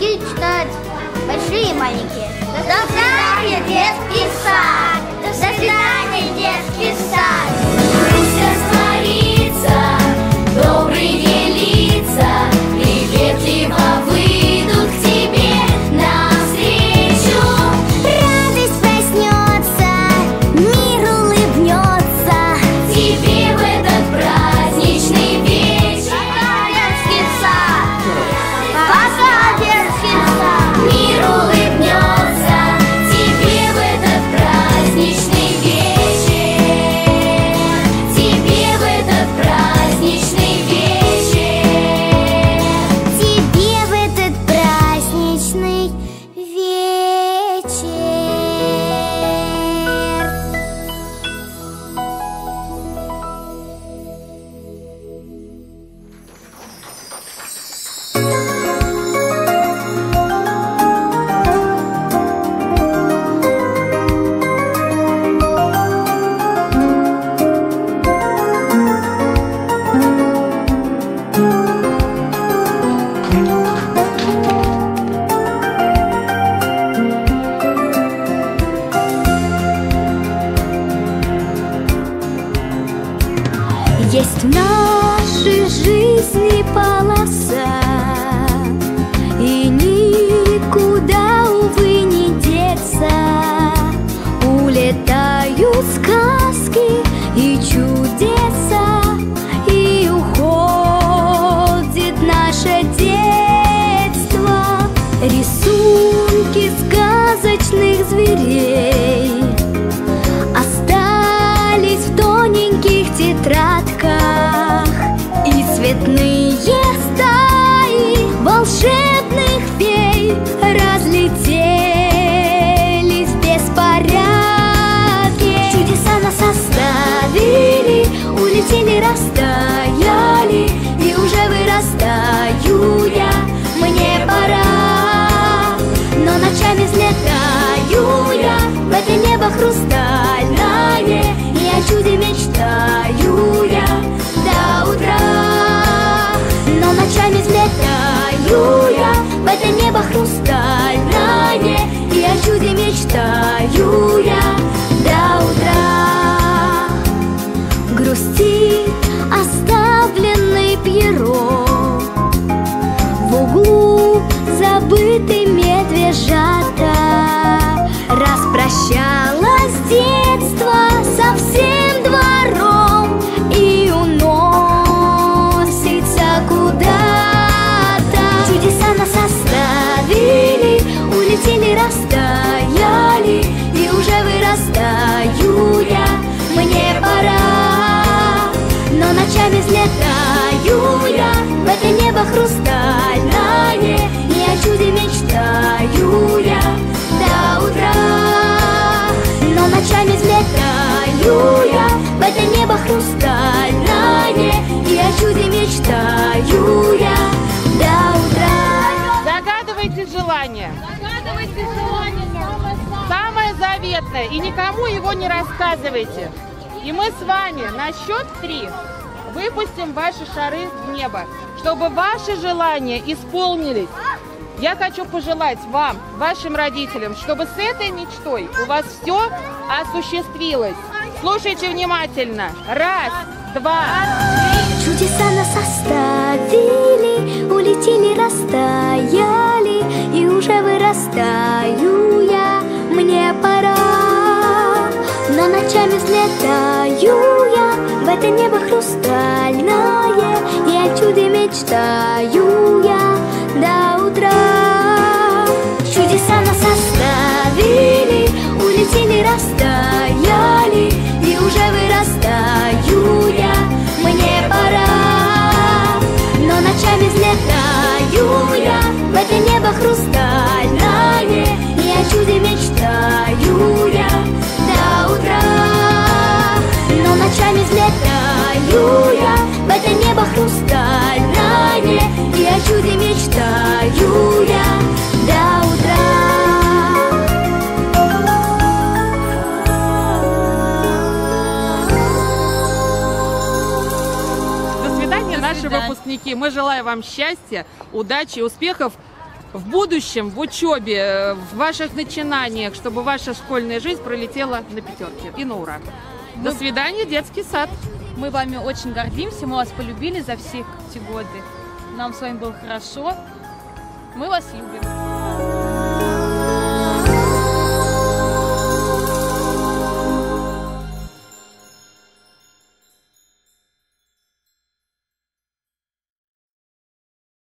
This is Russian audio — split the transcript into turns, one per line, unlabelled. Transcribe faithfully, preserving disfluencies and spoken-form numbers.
учить читать. Большие и маленькие. До свидания, детский сад! До свидания, детский сад!
Пусть растворится, добрые лица приветливо выйдут к тебе навстречу.
Радость проснется, мир улыбнется
тебе в этот праздничный вечер.
Детский сад! Пока, детский сад!
Мир улыбнется тебе в этот праздничный вечер. Тебе в этот праздничный вечер.
тебе в этот праздничный вечер. Есть в нашей жизни полоса, и никуда, увы, не деться. Улетают сказки и чудеса, и уходит наше детство. Рисунки сказочных зверей остались в тоненьких тетрадках, и цветные стаи волшебных фей разлетелись в беспорядке. Чудеса нас оставили, улетели, растаяли, и уже вырастаю я, мне пора. Но ночами взлетаю я в это небо хрустальное, и о чуде мечтаю я до утра. Но ночами взлетаю я в это небо хрустальное, и о чуде мечтаю я до утра. Грустит оставленный Пьеро, в углу забытый медвежата. Распрощалось детство со всем двором и уносится куда-то. Чудеса нас оставили, улетели, растаяли, и уже вырастаю я, мне пора. Но ночами взлетаю я в это небо хрустальное, и о чуде мечтаю я до утра. Но ночами взлетаю я в это небо хрустальное, и о чуде мечтаю я до утра.
Загадывайте желание.
Загадывайте желание
Самое заветное. И никому его не рассказывайте. И мы с вами на счет три выпустим ваши шары в небо, чтобы ваши желания исполнились. Я хочу пожелать вам, вашим родителям, чтобы с этой мечтой у вас все осуществилось. Слушайте внимательно. Раз, два, три.
Чудеса нас оставили, улетели, растаяли, и уже вырастаю я, мне пора. Но ночами взлетаю я в это небо хрустальное, и о чуде мечтаю я до утра. Чудеса нас оставили, улетели, растаяли, и уже вырастаю я, мне пора. Но ночами взлетаю я в это небо хрустальное, и о чуде мечтаю я до утра. Но ночами взлетаю я в это небо хрустальное, и о чуде мечтаю я до утра.
До свидания, наши выпускники. Мы желаем вам счастья, удачи, успехов в будущем, в учебе, в ваших начинаниях, чтобы ваша школьная жизнь пролетела на пятерке и на ура. До свидания, детский сад.
Мы вами очень гордимся, мы вас полюбили за все эти годы. Нам с вами было хорошо. Мы вас любим.